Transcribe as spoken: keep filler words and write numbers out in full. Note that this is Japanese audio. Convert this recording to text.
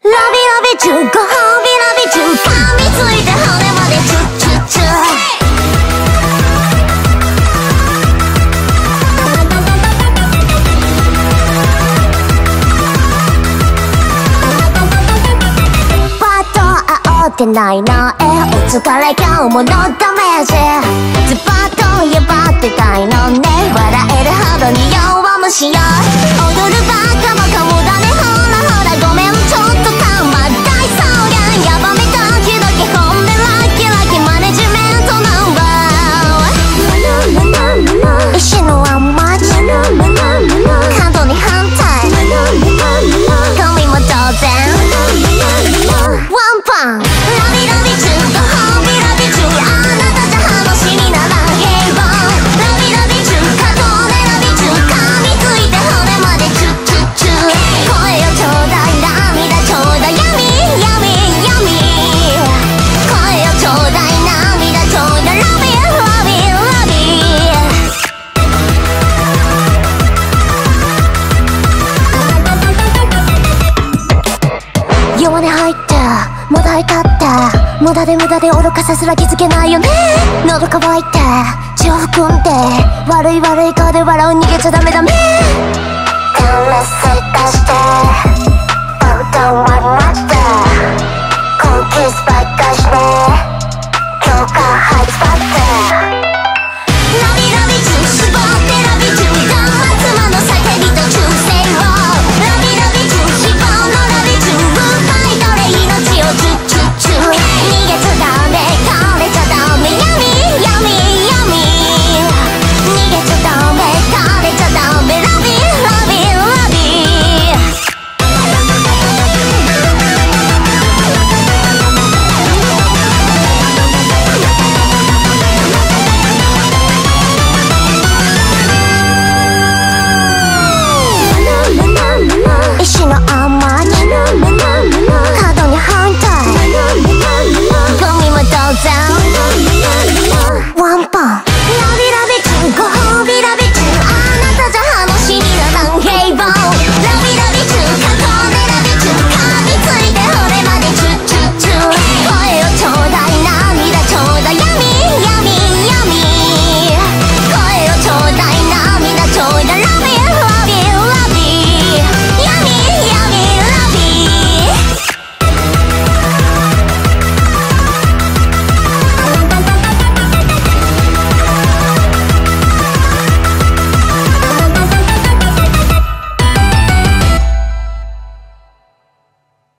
ビチューご褒美ラビチュー噛みついて骨までチュッチュッチュパッと煽ってないなえお疲れ今日ものダメージズバッと言えばってたいのね笑えるほどに弱虫よ踊るバカバカもだねほらほらごめんちょっとたま大草原ヤバめ時々ほんでラッキーラッキーマネジメントナンバー石のワンマッチ感動に反対ゴミも当然ワンパンラビラビチューご褒美ラビチューあなたじゃ話にならん平凡ラビラビチュー角でラビチュー噛みついて骨までチュッチュッチュ声よちょうだい涙ちょうだい闇闇闇声よちょうだい涙ちょうだいラビラビラビ弱音入ってまだ至って無駄で無駄で愚かさすら気づけないよね喉乾いて血を含んで悪い悪い顔で笑う逃げちゃダメダメカラス化して